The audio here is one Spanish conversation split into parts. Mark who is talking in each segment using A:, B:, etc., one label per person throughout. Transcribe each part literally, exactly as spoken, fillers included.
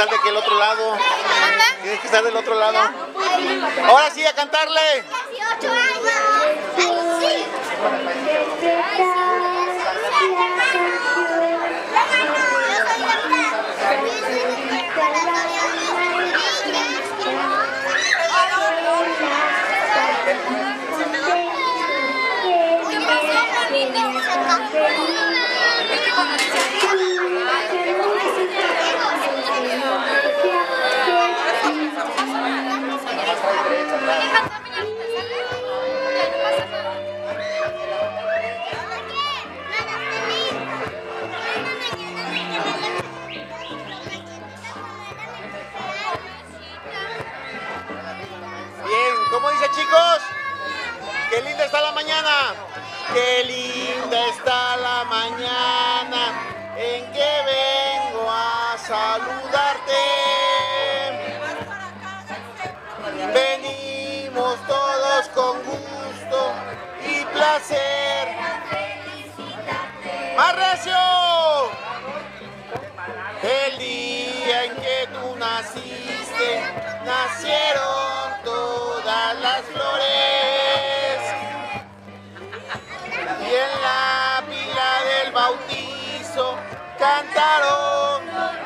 A: estar de que el otro lado. Tienes que estar del otro lado. Ahora sí, a cantarle.
B: dieciocho años. Ay, sí.
A: Bien, ¿cómo dice, chicos? Qué linda está la mañana. Qué linda está la mañana en que vengo a saludarte. Venimos todos con gusto y placer. ¡Más recio! El día en que tú naciste, nacieron todas las flores. Y en la pila del bautizo cantaron.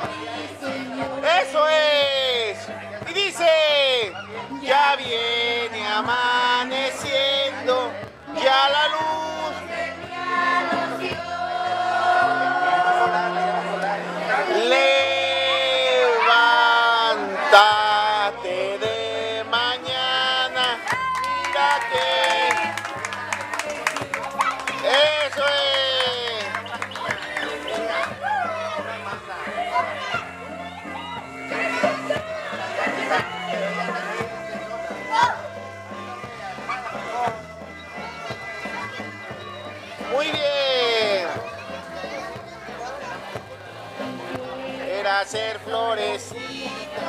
A: ¡Eso es! Y dice, ya viene amaneciendo, ya la luz. Levántate de mañana, mira que eso es. Muy bien. Era ser florecita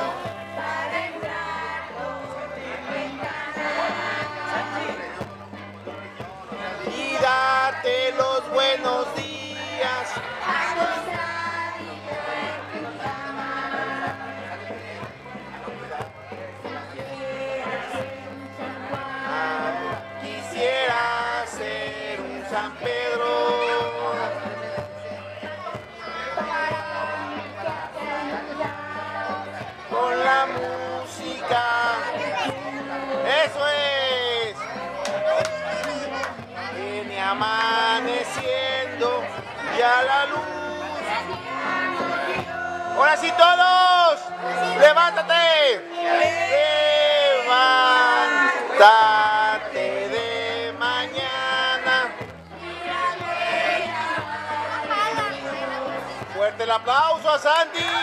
A: y darte los buenos días. Quisiera ser un San Pedro. Con la música, eso es. Viene amaneciendo ya la luz. Ahora sí todos, levántate, levántate de mañana. Fuerte el aplauso a Sandy.